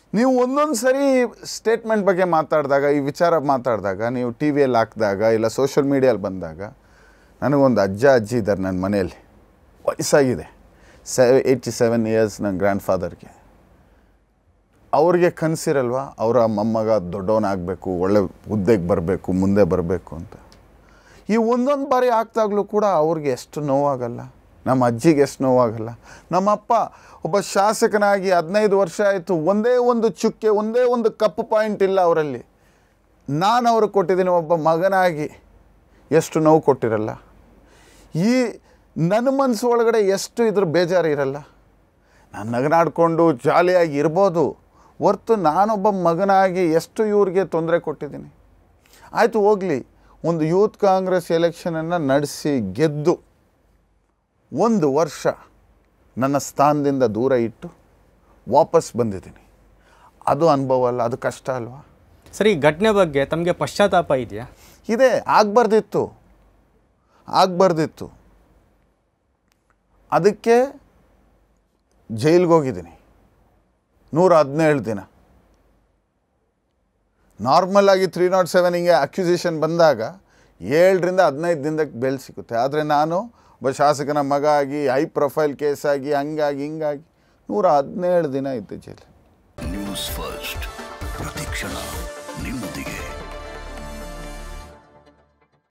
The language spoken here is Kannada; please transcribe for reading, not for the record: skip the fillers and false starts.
ನೀವು ಒಂದೊಂದು ಸರಿ ಸ್ಟೇಟ್ಮೆಂಟ್ ಬಗ್ಗೆ ಮಾತಾಡಿದಾಗ, ಈ ವಿಚಾರ ಮಾತಾಡಿದಾಗ, ನೀವು ಟಿ ವಿಯಲ್ಲಿ ಹಾಕಿದಾಗ ಇಲ್ಲ ಸೋಷಿಯಲ್ ಮೀಡಿಯಲ್ಲಿ ಬಂದಾಗ, ನನಗೊಂದು ಅಜ್ಜ ಅಜ್ಜಿ ಇದ್ದಾರೆ ನನ್ನ ಮನೆಯಲ್ಲಿ, ವಯಸ್ಸಾಗಿದೆ, 87 ಇಯರ್ಸ್ ನನ್ನ ಗ್ರ್ಯಾಂಡ್ ಫಾದರ್ಗೆ. ಅವ್ರಿಗೆ ಕನಸಿರಲ್ವ ಅವರ ಮೊಮ್ಮಗ ದೊಡ್ಡವನಾಗಬೇಕು, ಒಳ್ಳೆ ಹುದ್ದೆಗೆ ಬರಬೇಕು, ಮುಂದೆ ಬರಬೇಕು ಅಂತ. ಈ ಒಂದೊಂದು ಬಾರಿ ಆಗ್ತಾಗಲೂ ಕೂಡ ಅವ್ರಿಗೆ ಎಷ್ಟು ನೋವಾಗಲ್ಲ, ನಮ್ಮ ಅಜ್ಜಿಗೆ ಎಷ್ಟು ನೋವಾಗಲ್ಲ. ನಮ್ಮಪ್ಪ ಒಬ್ಬ ಶಾಸಕನಾಗಿ 15 ವರ್ಷ ಆಯಿತು, ಒಂದೇ ಒಂದು ಚುಕ್ಕೆ, ಒಂದೇ ಒಂದು ಕಪ್ಪು ಪಾಯಿಂಟ್ ಇಲ್ಲ ಅವರಲ್ಲಿ. ನಾನು ಅವ್ರಿಗೆ ಕೊಟ್ಟಿದ್ದೀನಿ ಒಬ್ಬ ಮಗನಾಗಿ, ಎಷ್ಟು ನೋವು ಕೊಟ್ಟಿರಲ್ಲ. ಈ ನನ್ನ ಮನಸ್ಸು ಒಳಗಡೆ ಎಷ್ಟು ಇದ್ರ ಬೇಜಾರು ಇರಲ್ಲ. ನಾನು ನಗನಾಡಿಕೊಂಡು ಜಾಲಿಯಾಗಿ ಇರ್ಬೋದು ಹೊರ್ತು ನಾನೊಬ್ಬ ಮಗನಾಗಿ ಎಷ್ಟು ಇವ್ರಿಗೆ ತೊಂದರೆ ಕೊಟ್ಟಿದ್ದೀನಿ. ಆಯಿತು ಹೋಗಲಿ, ಒಂದು ಯೂತ್ ಕಾಂಗ್ರೆಸ್ ಎಲೆಕ್ಷನನ್ನು ನಡೆಸಿ ಗೆದ್ದು 1 ವರ್ಷ ನನ್ನ ಸ್ಥಾನದಿಂದ ದೂರ ಇಟ್ಟು ವಾಪಸ್ ಬಂದಿದ್ದೀನಿ. ಅದು ಅನುಭವ ಅಲ್ಲ, ಅದು ಕಷ್ಟ ಅಲ್ವಾ? ಸರಿ, ಘಟನೆ ಬಗ್ಗೆ ತಮಗೆ ಪಶ್ಚಾತ್ತಾಪ ಇದೆಯಾ? ಇದೆ. ಆಗಬಾರ್ದಿತ್ತು. ಅದಕ್ಕೆ ಜೈಲಿಗೆ ಹೋಗಿದ್ದೀನಿ 117 ದಿನ. ನಾರ್ಮಲ್ ಆಗಿ 307 ಹಿಂಗೆ ಅಕ್ಯುಸೇಷನ್ ಬಂದಾಗ 7 ರಿಂದ 15 ದಿನಕ್ಕೆ ಬೇಲ್ ಸಿಗುತ್ತೆ. ಆದರೆ ನಾನು ಒಬ್ಬ ಶಾಸಕನ ಮಗ ಆಗಿ, ಹೈ ಪ್ರೊಫೈಲ್ ಕೇಸ್ ಆಗಿ, ಹಂಗಾಗಿ ಹಿಂಗಾಗಿ 117 ದಿನ ಇದ್ದೆ ಜೈಲು. ನ್ಯೂಸ್ ಫಸ್ಟ್ ಪ್ರತಿಕ್ಷಣ.